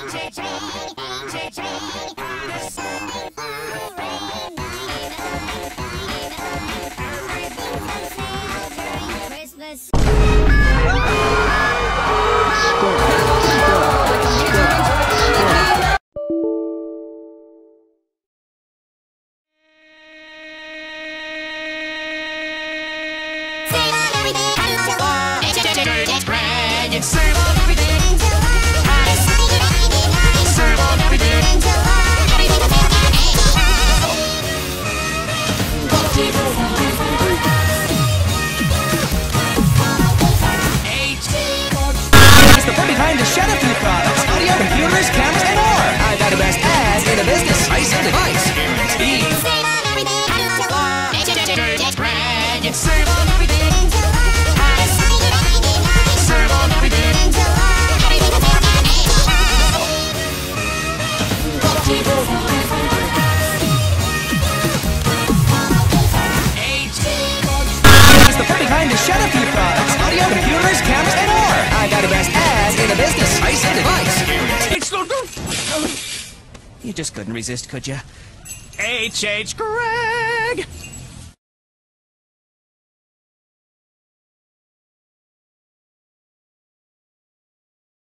Save on everything. Save on everything. It's the fun behind the Shadowfoo products, audio, computers, cameras, and more. I got the best ads in the business. Ice and device. Guaranteed. Save on everything. Save on everything. Save on everything. It's the fun behind the Shadowfoo products, audio, computers, cameras, and more. I got the best ads in the business. Ice and device. You just couldn't resist, could you? H.H. Gregg!